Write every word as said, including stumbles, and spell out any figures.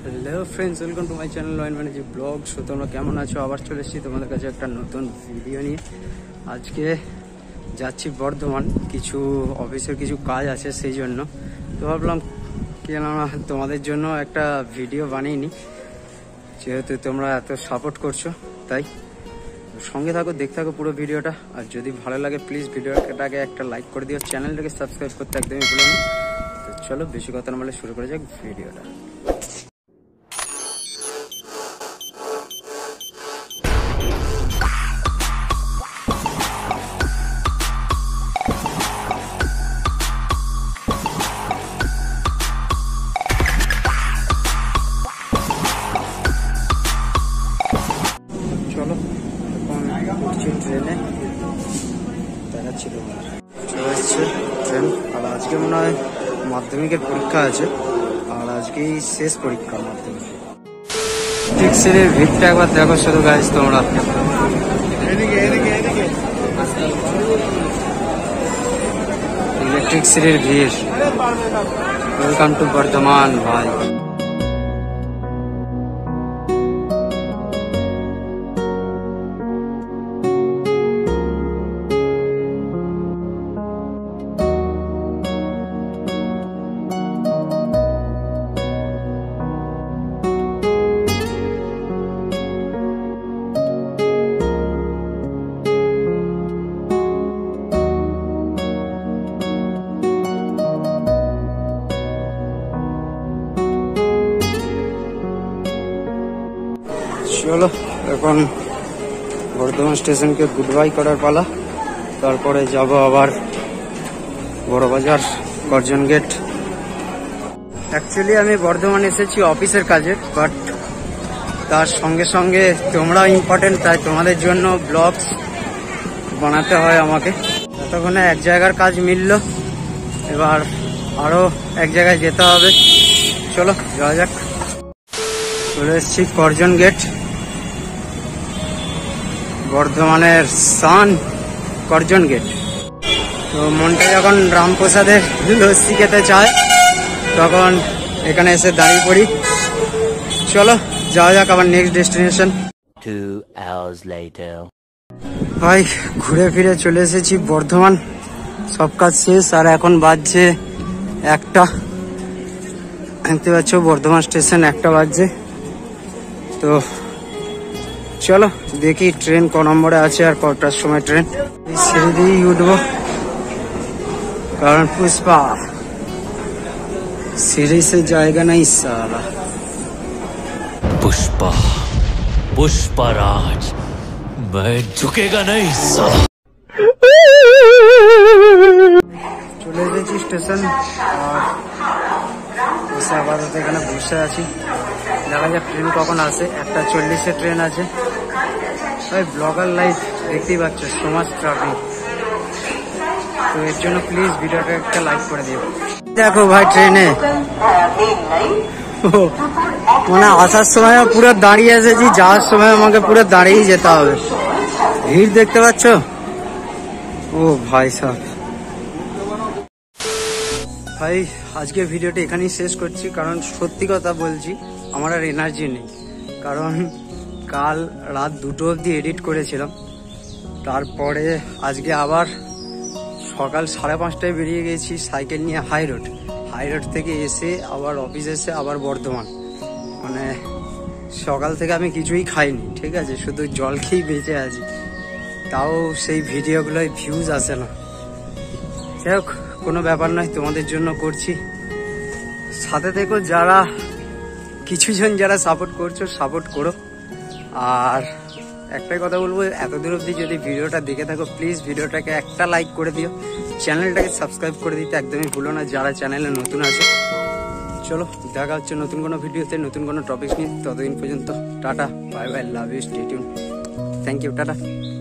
Hello friends, welcome to my channel Ayan Banerjee blogs. तो তোমরা কেমন আছো? আবার চলে এসেছি তোমাদের কাছে একটা নতুন ভিডিও নিয়ে। আজকে যাচ্ছি বর্ধমান, কিছু অফিসের কিছু কাজ আছে, সেই জন্য তো ভাবলাম কেন না তোমাদের জন্য একটা ভিডিও বানিয়ে নিই, যেহেতু তোমরা এত সাপোর্ট করছো। তাই সঙ্গে থাকো, দেখতে থাকো পুরো ভিডিওটা। আর যদি ভালো লাগে প্লিজ ভিডিওটাকে একটা লাইক করে দিও, চ্যানেলটাকে সাবস্ক্রাইব করতে একদমই ভুলো না। তো চলো বেশি কথা না বলে শুরু করে যাক ভিডিওটা। চলো এখন উঠছি ট্রেনে, দেখাচ্ছি তোমার চলে এসছে ট্রেন। আর আজকে মনে হয় মাধ্যমিকের পরীক্ষা আছে, আর আজকেই শেষ পরীক্ষা মাধ্যমিক। ঠিক সিঁড়ির ভিড়টা একবার দেখো শুধু গাইস তোমরা। ইলেকট্রিক সিঁড়ির ভিড়। ওয়েলকাম টু বর্ধমান ভাই। চলো এখন বর্ধমান স্টেশনকে গুড বাই করার পালা, তারপরে যাব আবার বড়বাজার করজন গেট। অ্যাকচুয়ালি আমি বর্ধমান এসেছি অফিসের কাজে, বাট তার সঙ্গে সঙ্গে তোমরা ইম্পর্টেন্ট, তাই তোমাদের জন্য ব্লগস বানাতে হয় আমাকে। ততক্ষণে এক জায়গার কাজ মিলল, এবার আরো এক জায়গায় যেতে হবে। চলো যাওয়া যাক। চলে এসেছি করজন গেট, বর্ধমানের সান করজন গেট। তো মনটা যখন রামপ্রসাদের লস্যি খেতে চায় তখন এখানে এসে দাঁড়িয়ে পড়ি। চলো যাওয়া যাক আবার নেক্সট ডেস্টিনেশন। ভাই ঘুরে ফিরে চলে এসেছি বর্ধমান, সব কাজ শেষ। আর এখন বাজছে একটা, দেখতে পাচ্ছ বর্ধমান স্টেশন একটা বাজছে। তো চলো দেখি ট্রেন ক নম্বরে আছে আর কটার সময় ট্রেন। সিঁড়ি দিয়েই উঠবো, কারণ পুষ্পা সিঁড়ি সে জায়গা নাই সালা। पुष्पा पुष्पराज मैं झुकेगा नहीं साला। চলে এসেছি স্টেশন, আর বসে আপাতত এখানে বসে আছি। দেখা যাক ট্রেন কখন আসে। একটা চল্লিশে ট্রেন আছে। ভাই ব্লগার লাইফ দেখতেই পাচ্ছ, সমাজ ট্রাফিক। তো এর জন্য প্লিজ ভিডিওটা একটা লাইক করে দিও। দেখো ভাই ট্রেনে মানে আসার সময় পুরো দাঁড়িয়ে এসেছি, যাওয়ার সময় আমাকে পুরো দাঁড়িয়ে যেতে হবে। ভিড় দেখতে পাচ্ছ? ও ভাই সাহেব। ভাই আজকে ভিডিওটা এখানেই শেষ করছি, কারণ সত্যি কথা বলছি আমার আর এনার্জি নেই। কারণ কাল রাত দুটো অবধি এডিট করেছিলাম, তারপরে আজকে আবার সকাল সাড়ে পাঁচটায় বেরিয়ে গেছি সাইকেল নিয়ে হাই রোড। হাই রোড থেকে এসে আবার অফিস এসে আবার বর্ধমান। মানে সকাল থেকে আমি কিছুই খাইনি, ঠিক আছে, শুধু জল খেয়েই বেঁচে আছি। তাও সেই ভিডিওগুলোয় ভিউজ আসে না। যাই হোক, কোনো ব্যাপার নয়, তোমাদের জন্য করছি। সাথে থেকো, যারা কিছুজন যারা সাপোর্ট করছো সাপোর্ট করো। আর একটাই কথা বলবো, এতদূর অবধি যদি ভিডিওটা দেখে থাকো প্লিজ ভিডিওটাকে একটা লাইক করে দিও, চ্যানেলটাকে সাবস্ক্রাইব করে দিতে একদমই ভুলো না যারা চ্যানেলে নতুন আছে। চলো দেখা হচ্ছে নতুন কোনো ভিডিওতে, নতুন কোনো টপিক নিয়ে। ততদিন পর্যন্ত টাটা, bye bye, love you, stay tune, thank you, tata.